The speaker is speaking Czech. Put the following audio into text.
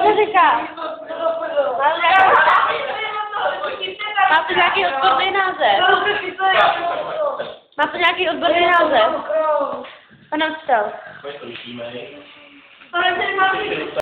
se říká? Má to nějaký odborný název? Má to nějaký odborný název? A napsal.